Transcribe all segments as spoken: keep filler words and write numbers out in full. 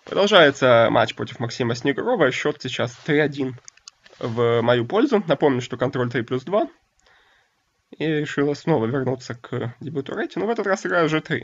Продолжается матч против Максима Снегурова. Счет сейчас три один в мою пользу. Напомню, что контроль три плюс два. И решила снова вернуться к дебюту Ретти. Но в этот раз играю жэ три.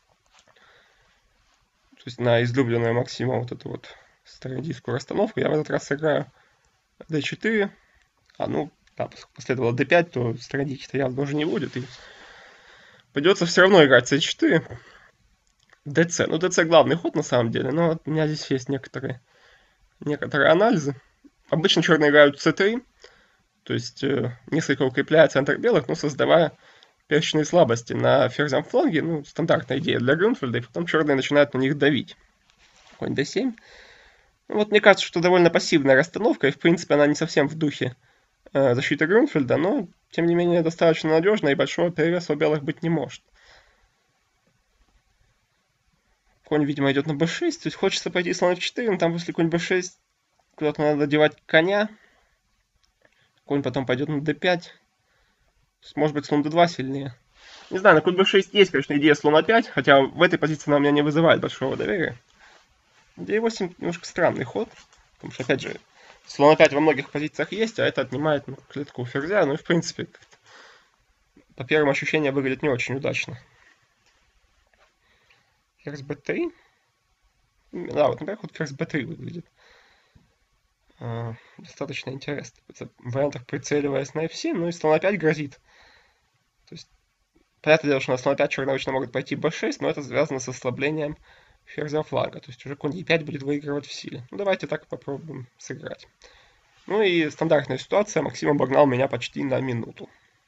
То есть на излюбленную Максима вот эту вот стародийскую расстановку. Я в этот раз играю дэ четыре. А ну, да, последовало дэ пять, то стародийки-то явно уже не будет. И придется все равно играть цэ четыре. ДЦ. Ну, ДЦ главный ход на самом деле, но вот у меня здесь есть некоторые, некоторые анализы. Обычно черные играют цэ три, то есть э, несколько укрепляя центр белых, но создавая перечные слабости на ферзям фланге. Ну, стандартная идея для Грюнфельда, и потом черные начинают на них давить. Конь дэ семь. Ну, вот мне кажется, что довольно пассивная расстановка, и в принципе она не совсем в духе э, защиты Грюнфельда, но тем не менее достаточно надежная, и большого перевеса у белых быть не может. Конь, видимо, идет на бэ шесть. То есть хочется пойти слон эф четыре, но там после конь бэ шесть куда-то надо девать коня. Конь потом пойдет на дэ пять. Может быть, слон дэ два сильнее. Не знаю, на конь бэ шесть есть, конечно, идея слона пять, хотя в этой позиции она у меня не вызывает большого доверия. дэ восемь немножко странный ход, потому что, опять же, слон пять во многих позициях есть, а это отнимает ну, клетку у ферзя. Ну и, в принципе, по первым ощущениям выглядит не очень удачно. Ферзь бэ три. Да, вот, например, ход ферзь бэ три выглядит э, достаточно интересно. В вариантах прицеливаясь на эф семь, ну и слон опять грозит. То есть, понятное дело, что на слон пять черные обычно могут пойти бэ шесть, но это связано с ослаблением ферзя флага. То есть уже конь е пять будет выигрывать в силе. Ну давайте так попробуем сыграть. Ну и стандартная ситуация. Максим обогнал меня почти на минуту.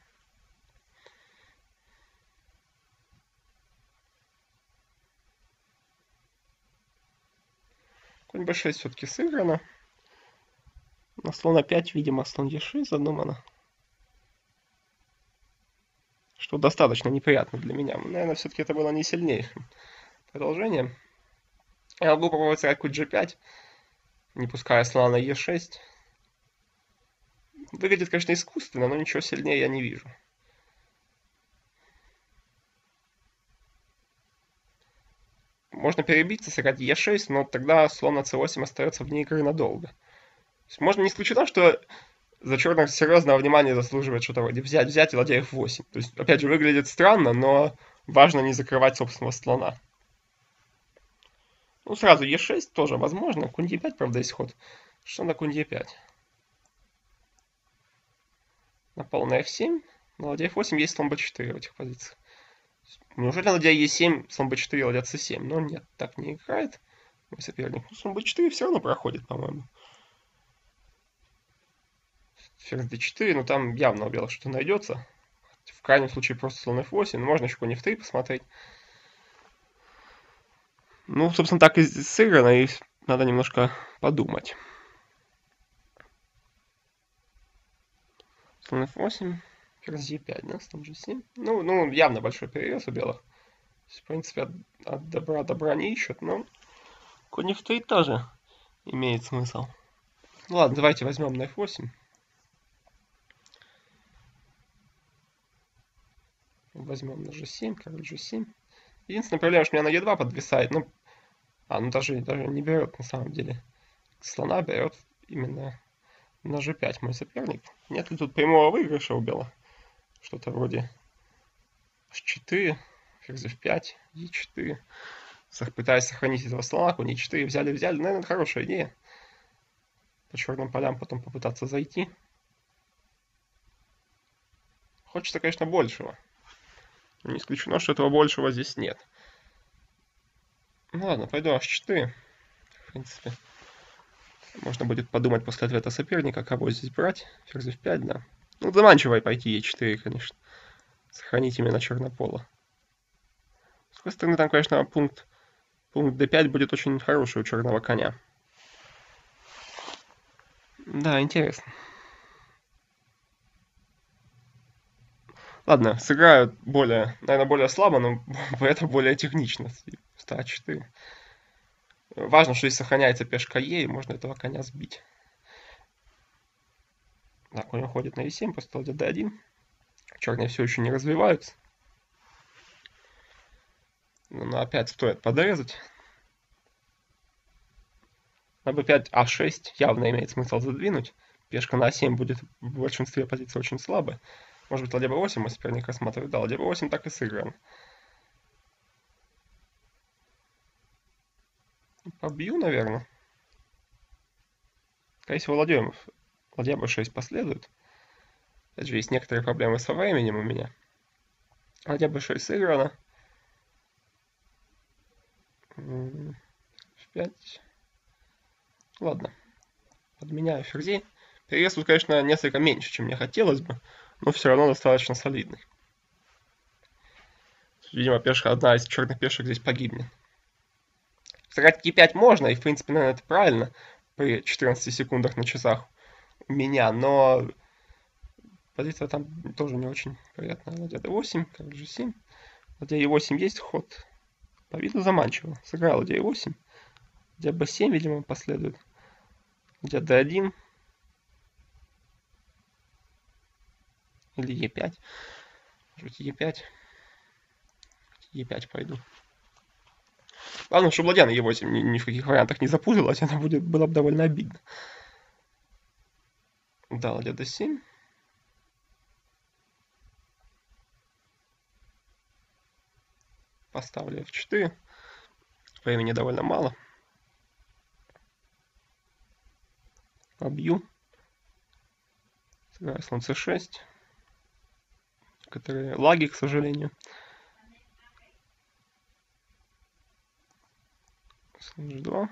Конь бэ шесть все-таки сыграно. На слон опять, видимо, слон е шесть задумано. Что достаточно неприятно для меня. Наверное, все-таки это было не сильнейшим продолжением. Я могу попробовать сыграть конь джи пять, не пуская слона на е шесть. Выглядит, конечно, искусственно, но ничего сильнее я не вижу. Можно перебиться, сыграть е шесть, но тогда слон на цэ восемь остается вне игры надолго. То есть можно не исключено, что за черных серьезного внимания заслуживает что-то вроде взять, взять и ладья эф восемь. То есть, опять же, выглядит странно, но важно не закрывать собственного слона. Ну, сразу е шесть тоже возможно. Конь е пять, правда, есть ход. Что на конь е пять? Напал на эф семь. На ладья эф восемь есть слон бэ четыре в этих позициях. Неужели ладья е семь, слон бэ четыре, ладья цэ семь? Но нет, так не играет мой соперник. Ну, слон бэ четыре все равно проходит, по-моему. Ферзь дэ четыре, но там явно у белых что-то найдется. В крайнем случае просто слон эф восемь. Ну, можно еще конь эф три посмотреть. Ну, собственно, так и сыграно, и надо немножко подумать. Слон эф восемь, ферзь е пять, да, слон джи семь. Ну, ну, явно большой перевес у белых. В принципе, от, от добра добра не ищут, но конь эф три тоже имеет смысл. Ну ладно, давайте возьмем на эф восемь. Возьмем на джи семь, король джи семь. Единственная проблема, что у меня на е два подвисает. Ну, а, ну даже, даже не берет на самом деле. Слона берет именно на жэ пять мой соперник. Нет ли тут прямого выигрыша у белых? Что-то вроде эйч четыре, ферзь эф пять, е четыре. Пытаясь сохранить этого слона, конь е четыре взяли-взяли. Наверное, это хорошая идея. По черным полям потом попытаться зайти. Хочется, конечно, большего. Но не исключено, что этого большего здесь нет. Ну ладно, пойду аш четыре. В принципе, можно будет подумать после ответа соперника, кого здесь брать. Ферзь эф пять, да. Ну, заманчиво пойти е четыре, конечно. Сохранить именно чернополо. С другой стороны, там, конечно, пункт, пункт дэ пять будет очень хороший у черного коня. Да, интересно. Ладно, сыграю более, наверное, более слабо, но это более технично. а четыре. Важно, что здесь сохраняется пешка Е, и можно этого коня сбить. Да, конь уходит на е семь, после ладья дэ один. Черные все еще не развиваются. Но опять стоит подрезать. На бэ пять а шесть явно имеет смысл задвинуть. Пешка на а семь будет в большинстве позиций очень слабой. Может быть, ладья бэ восемь мой соперник рассматривает. Да, ладья бэ восемь так и сыгран. Побью, наверное. Скорее всего, ладья, ладья бэ шесть последует. Опять же, есть некоторые проблемы со временем у меня. Ладья бэ шесть сыграна. эф пять. Ладно. Подменяю ферзей. Перевес тут, конечно, несколько меньше, чем мне хотелось бы, но все равно достаточно солидный. Видимо, пешка, одна из черных пешек здесь погибнет. Сыграть е пять можно, и, в принципе, наверное, это правильно при четырнадцати секундах на часах у меня, но позиция там тоже не очень приятная. Ладья дэ восемь, король жэ семь. Ладья е восемь есть ход. По виду заманчиво. Сыграл ладья е восемь. Ладья бэ семь, видимо, последует. Ладья дэ один. Или е пять. Может быть, е пять. е пять пойду. Главное, чтобы ладья на е восемь ни, ни в каких вариантах не запуталась, она будет, было бы довольно обидно. Да, ладья дэ семь. Поставлю эф четыре. Времени довольно мало. Побью. Сыграю слон цэ шесть. Некоторые лаги, к сожалению. Слон жэ два.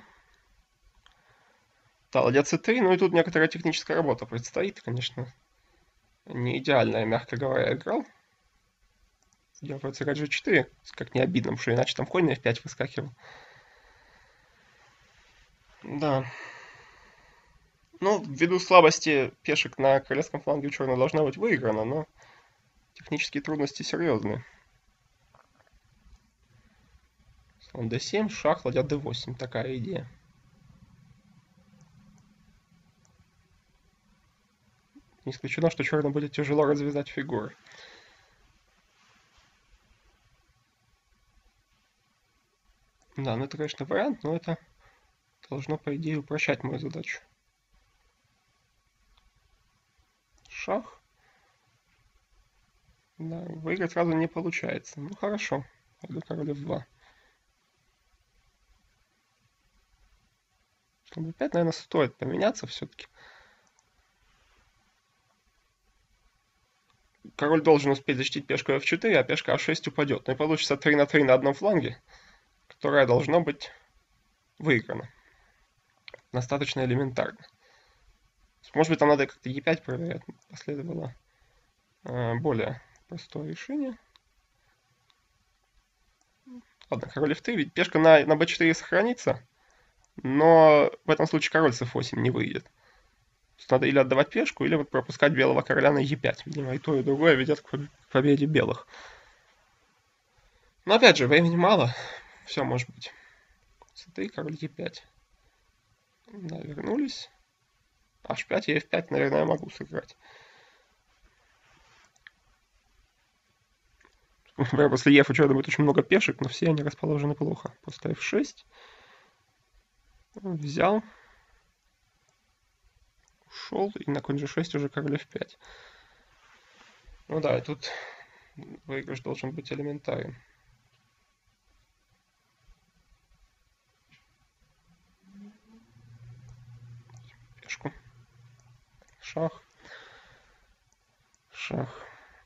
Да, ладья цэ три. Ну и тут некоторая техническая работа предстоит, конечно. Не идеально я, мягко говоря, играл. Я вроде сыграть жэ четыре. Как не обидно, потому что иначе там конь на эф пять выскакивал. Да. Ну, ввиду слабости пешек на королевском фланге у черного должна быть выиграна, но технические трудности серьезные. Слон дэ семь, шах, ладья дэ восемь. Такая идея. Не исключено, что черному будет тяжело развязать фигуры. Да, ну это, конечно, вариант, но это должно, по идее, упрощать мою задачу. Шах. Да, выиграть сразу не получается. Ну, хорошо. Пойду король эф два. Слон бэ пять, наверное, стоит поменяться все-таки. Король должен успеть защитить пешку эф четыре, а пешка а шесть упадет. Ну и получится три на три на одном фланге, которое должно быть выиграно. Достаточно элементарно. Может быть, там надо как-то е пять проверять. Последовало э, более простое решение. Ладно, король эф три. Ведь пешка на, на бэ четыре сохранится, но в этом случае король с эф восемь не выйдет. Надо или отдавать пешку, или вот пропускать белого короля на е пять. Видимо, и то, и другое ведет к победе белых. Но опять же, времени мало. Все может быть. цэ три, король е пять. Да, вернулись. аш пять и эф пять, наверное, я могу сыграть. После еф у черного будет очень много пешек, но все они расположены плохо. Просто эф шесть. Взял. Ушел. И на конь жэ шесть уже король эф пять. Ну да, и тут выигрыш должен быть элементарен. Пешку. Шах. Шах.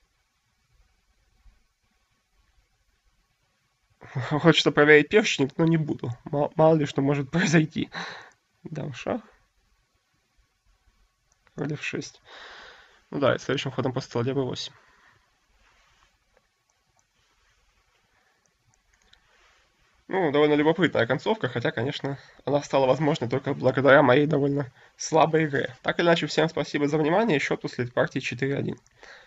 Хочется проверить пешечник, но не буду. Мало, мало ли что может произойти. Дам шах. Король эф шесть. Ну да, и следующим ходом просто ладья бэ восемь. Ну, довольно любопытная концовка, хотя, конечно, она стала возможной только благодаря моей довольно слабой игре. Так или иначе, всем спасибо за внимание. Счет после партии четыре один.